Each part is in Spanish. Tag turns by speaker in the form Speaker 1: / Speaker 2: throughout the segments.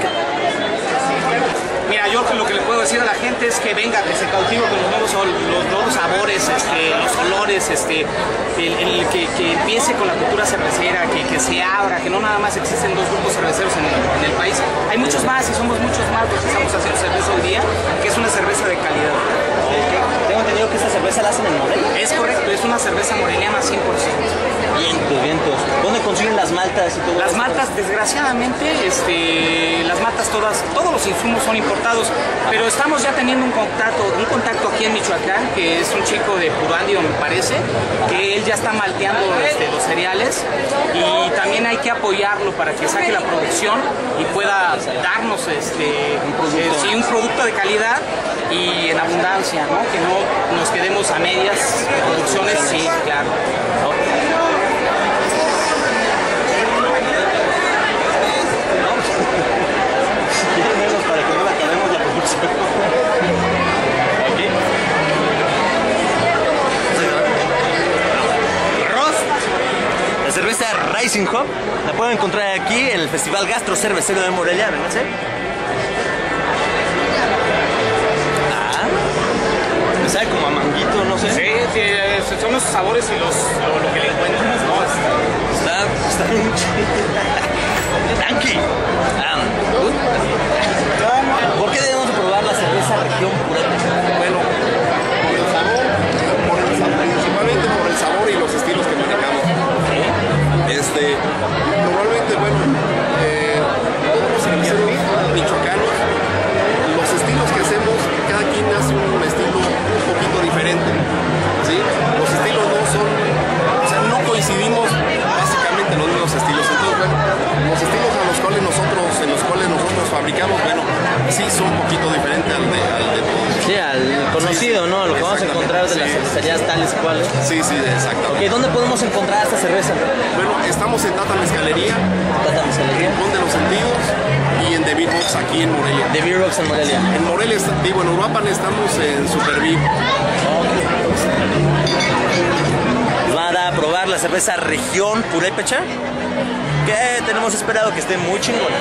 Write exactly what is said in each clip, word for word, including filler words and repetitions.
Speaker 1: Mira, yo lo que le puedo decir a la gente es que venga, que se cautive con los nuevos, los nuevos sabores, este, los olores, este, el, el, que, que empiece con la cultura cervecera, que, que se abra, que no nada más existen dos grupos cerveceros en el, en el país. Hay muchos más y somos muchos más los que estamos haciendo cerveza hoy día, que es una cerveza de calidad.
Speaker 2: Tengo entendido que esta cerveza la hacen en Morelia.
Speaker 1: Es correcto, es una cerveza moreliana cien por ciento.
Speaker 2: Vientos, vientos. ¿Dónde consiguen las maltas y todo
Speaker 1: Las
Speaker 2: esto?
Speaker 1: maltas, desgraciadamente, este, las maltas todas, todos los insumos son importados, pero estamos ya teniendo un contacto, un contacto aquí en Michoacán, que es un chico de Purandio, me parece, que él ya está malteando este, los cereales y también hay que apoyarlo para que saque la producción y pueda darnos este, un, producto. Eh, sí, un producto de calidad y en abundancia, ¿no? Que no nos quedemos a medias producciones, sí, claro.
Speaker 2: La cerveza Rising Hop la pueden encontrar aquí en el Festival Gastro Cervecero de Morelia, vénganse. Ah, me sabe como a manguito, no sé.
Speaker 1: Sí, sí, son los sabores y los, lo, lo que le encuentras, ¿no?
Speaker 2: Está, está bien chido. Tranqui. Um, ¿Por qué debemos probar la cerveza Región Purépecha?
Speaker 3: Bueno, por el sabor, por el sabor, principalmente por el sabor y los estilos que manejamos. Este, normalmente, bueno, eh, todos los cerveceros michoacanos, los estilos que hacemos, cada quien hace un estilo un poquito diferente, ¿sí? Los estilos no son, o sea, no coincidimos básicamente en los mismos estilos. Entonces, bueno, los estilos a los cuales nosotros, en los cuales nosotros fabricamos, bueno, sí son un poquito diferentes al de, al de todos.
Speaker 2: Sí, al conocido, sí, ¿no? Lo que vamos a encontrar de las
Speaker 3: sí.
Speaker 2: cervecerías tales y cuales.
Speaker 3: Sí, sí, exacto.
Speaker 2: Okay, ¿dónde podemos encontrar esta cerveza?
Speaker 3: Bueno, estamos en Tata Mezcalería,
Speaker 2: Tata Mezcalería,
Speaker 3: Rincón de los Sentidos y en The Beer Box aquí en Morelia.
Speaker 2: The Beer Box en Morelia.
Speaker 3: En Morelia, digo, en Uruapan estamos en Super Beer.
Speaker 2: Nos van a dar a probar la cerveza Región Purépecha, que tenemos esperado que esté muy chingona.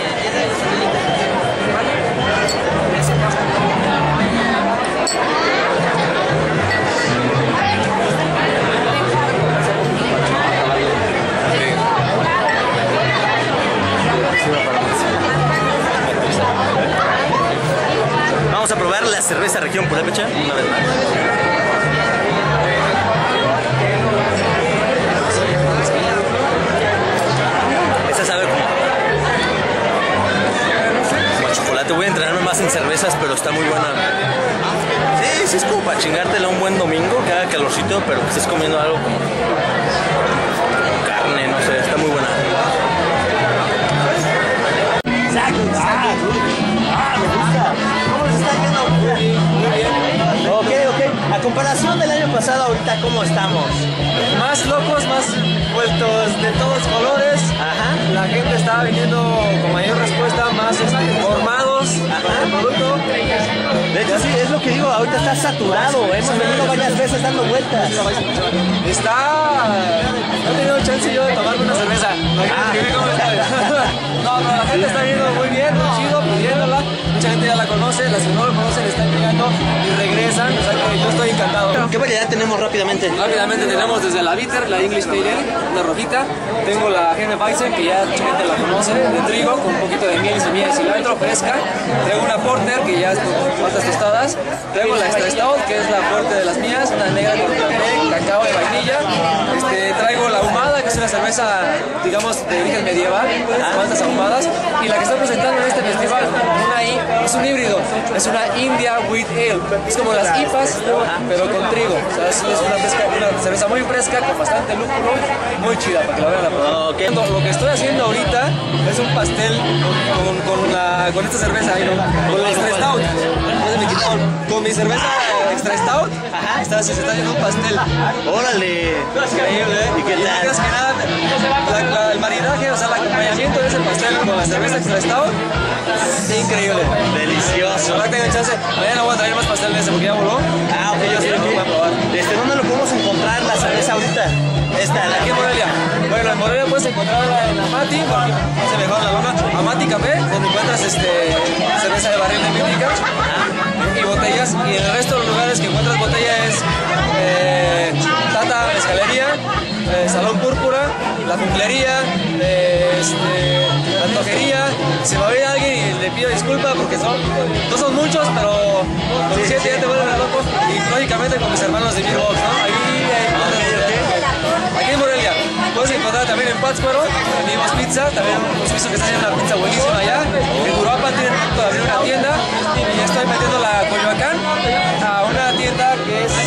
Speaker 2: Vamos a probar la cerveza Región Purépecha una vez más. Esta sabe como, como a chocolate. Voy a entrenarme más en cervezas, pero está muy buena. Sí, sí, es como para chingártela un buen domingo, que haga calorcito, pero que estés comiendo algo como carne, no sé, está muy buena. Ok, ok. A comparación del año pasado, ahorita, ¿cómo estamos?
Speaker 4: Más locos, más vueltos de todos colores.
Speaker 2: Ajá.
Speaker 4: La gente está viniendo con mayor respuesta, más este, formados con el producto.
Speaker 2: De hecho, sí, es lo que digo, ahorita está saturado. Hemos venido varias veces dando vueltas.
Speaker 4: Está... He tenido chance yo de tomarme una cerveza.
Speaker 2: Ah.
Speaker 4: No, pero la gente está viniendo muy bien, muy chido, pidiéndola. Mucha gente ya la conoce, las que no lo conocen están llegando y regresan. O sea que yo estoy encantado.
Speaker 2: ¿Qué variedad tenemos rápidamente?
Speaker 4: Rápidamente tenemos desde la Bitter, la English Pale Ale, una rojita. Tengo la Hefeweizen, que ya mucha gente la conoce, de trigo, con un poquito de miel y semilla de cilantro fresca. Tengo una Porter, que ya es con patas tostadas. Tengo la Extra Stout, que es la fuerte de las mías, una negra con café, cacao y vainilla. Este, traigo la Ahumada, que es una cerveza, digamos, de origen medieval, maltas ahumadas. Y la que está presentando en este festival, una I, es un híbrido, es una India Wheat Ale. Es como las I P As, pero con trigo. O sea, es una, fresca, una cerveza muy fresca, con bastante lúpulo, muy chida, para que la vean a la prueba. Okay. Lo que estoy haciendo ahorita es un pastel con, con, con, la, con esta cerveza, ¿no? Con la Extra Stout. Con mi cerveza Extra Stout, Ajá. Está, se está haciendo un pastel.
Speaker 2: ¡Órale!
Speaker 4: Increíble, ¿eh?
Speaker 2: ¿Y qué tal?
Speaker 4: Más que nada, la, la, el maridaje, o sea, el acompañamiento de ese pastel con la cerveza Extra Stout, increíble.
Speaker 2: Delicioso.
Speaker 4: Ojalá tengan chance. Mañana voy a traer más pastel de ese porque ya voló.
Speaker 2: Ah, ok, yo sí lo voy a probar. ¿Desde dónde lo podemos encontrar la cerveza ahorita? Esta, la
Speaker 4: aquí en Morelia. Bueno, en Morelia puedes encontrarla en Amati, porque no se mejor la lona. Amati Café, donde encuentras este, la cumplería, de este, la antojería. Si me ve alguien y le pido disculpas porque son, no son muchos, pero con siete ya te vuelven loco. Y lógicamente con mis hermanos de Beerbox, ¿no? Ahí, ahí, aquí en Morelia. Puedes encontrar también en Pátzcuaro, Amigos Pizza, también un suizo que está haciendo una pizza buenísima allá. En Uruapan tienen todavía una tienda y estoy metiendo la Coyoacán a una tienda que es,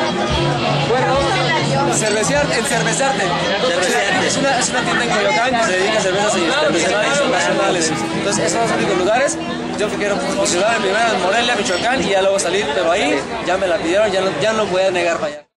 Speaker 4: bueno, cervecear, encervezarte. Es una, es una tienda en Coyoacán que se dedica a cervezas artesanales y nacionales. Entonces esos son los únicos lugares. Yo quiero posicionar primero en Morelia, Michoacán y ya luego salir, pero ahí ya me la pidieron, ya no, ya no voy a negar para allá.